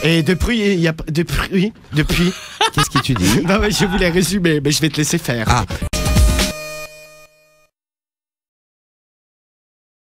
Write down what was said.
Et depuis, il y a depuis. Qu'est-ce que tu dis? Non, mais je voulais résumer, mais je vais te laisser faire. Ah.